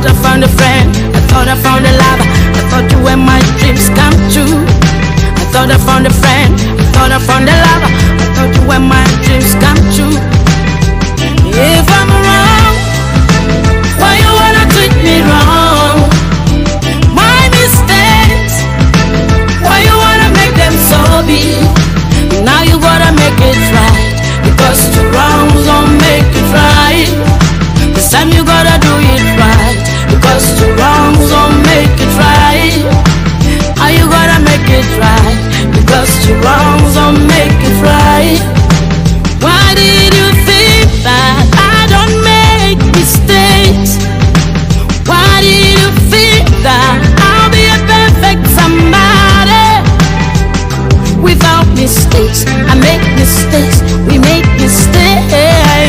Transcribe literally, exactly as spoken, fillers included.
I found a friend, I thought I found a lover, I thought you were my dreams come true. I thought I found a friend, I thought I found a lover, I thought you were my dreams come true. If I'm wrong, why you wanna treat me wrong? My mistakes, why you wanna make them so big? Now you gotta make it right, because two wrongs don't make it right. This time you gotta do it right, because two wrongs don't make it right. Now you gotta make it right, because two wrongs don't make it right. Why did you think that I don't make mistakes? Why did you think that I'll be a perfect somebody? Without mistakes, I make mistakes, we make mistakes.